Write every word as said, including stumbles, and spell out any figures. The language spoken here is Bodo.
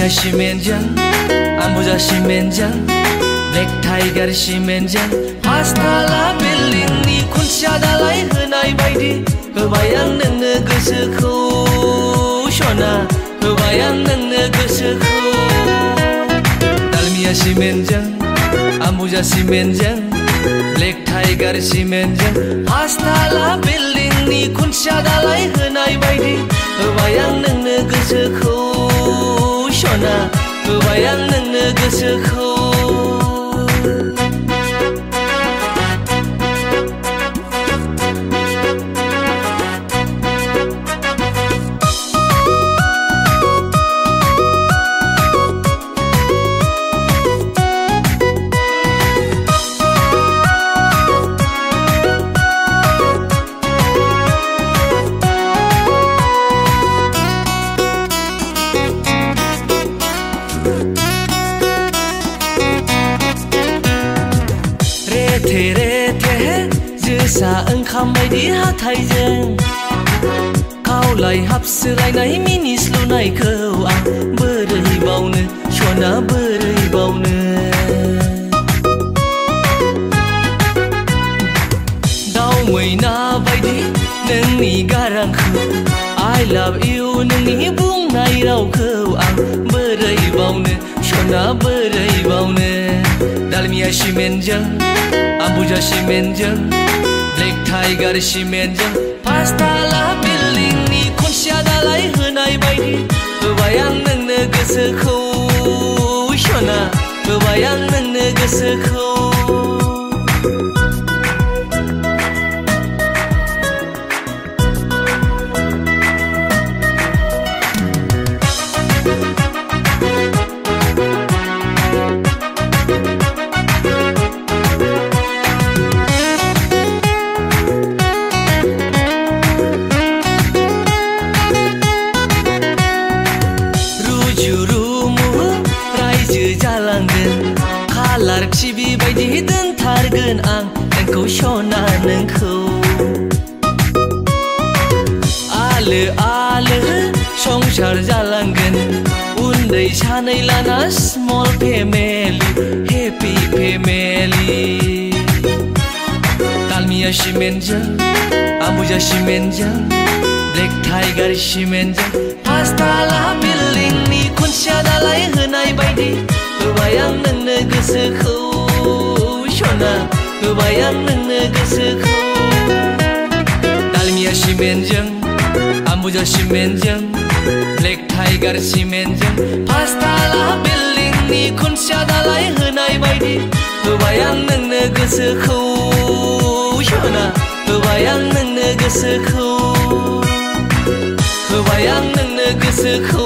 दालमिया सिमेन्टजों आम्बुजा सिमेन्टजों ब्लेक टाइगार सिमेन्टजों पासताला बिल्डिंनि खुन्थिया दालाय होनाय बायदि होबाय आं नोंनो गोसोखौ सना होबाय आं नोंनो गोसोखौ दालमिया सिमेन्टजों आम्बुजा सिमेन्टजों ब्लेक टाइगार सिमेन्टजों पासताला बिल्डिंनि खुन्थिया दालाय होनाय बायदि होबाय आं नोंनो गोसोखौ सना होबाय आं नोंनो गोसोखौ रेथे रेथे जोसा ओंखाम बायदि हाथायजों खावलाय हाबसोलायनाय मिनिस्लुनायखौ आं बोरै बावनो सना बोरै बावनो दाउ मैना बायदि नोंनि गारांखौ I love you नोंनि बुंनाय रावखौ आं बोरै बावनो सना बोरै बावनो दालमिया सिमेन्टजों आम्बुजा सिमेन्टजों ब्लेक टाइगार सिमेन्टजों पासताला बिल्डिंनि खुन्थिया दालाय होनाय बायदि होबाय आं नोंनो गोसोखौ सना होबाय आं नोंनो गोसोखौ कालार टिभि बायदि दोनथारगोन आं नोंखौ सना नोंखौ आलो आलो संसार जालांगोन उन्दै सानै लाना small family happy family Dalmia सिमेन्टजों आम्बुजा सिमेन्टजों ब्लेक टाइगार सिमेन्टजों पासताला बिल्डिंनि खुन्थिया दालाय होनाय बायदि होबाय आं नोंनो गोसोखौ सना होबाय आं नोंनो गोसोखौ दालमिया सिमेन्टजों आम्बुजा सिमेन्टजों ब्लेक टाइगार सिमेन्टजों पासताला बिल्डिंनि खुन्थिया दालाय होनाय बायदि होबाय आं नोंनो गोसोखौ सना होबाय आं नोंनो गोसोखौ होबाय आं नोंनो गोसोखौ